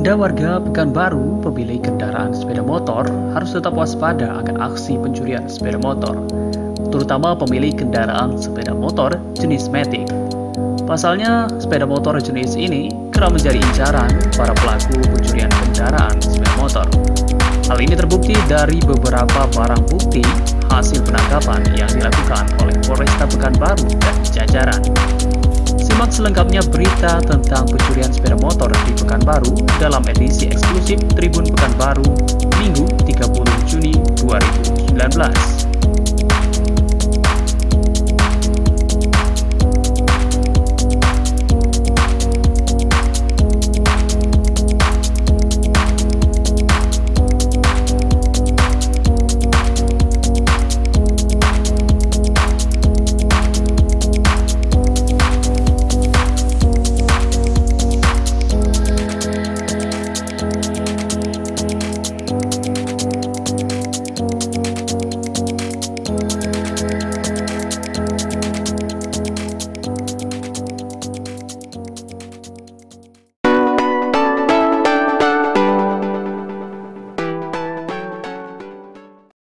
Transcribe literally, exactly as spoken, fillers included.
Anda warga Pekanbaru, pemilik kendaraan sepeda motor, harus tetap waspada akan aksi pencurian sepeda motor, terutama pemilik kendaraan sepeda motor jenis Matic. Pasalnya, sepeda motor jenis ini kerap menjadi incaran para pelaku pencurian kendaraan sepeda motor. Hal ini terbukti dari beberapa barang bukti hasil penangkapan yang dilakukan oleh Polresta Pekanbaru dan jajaran. Simak selengkapnya berita tentang pencurian sepeda motor di Pekanbaru dalam edisi eksklusif Tribun Pekanbaru Minggu tiga puluh Juni dua ribu sembilan belas.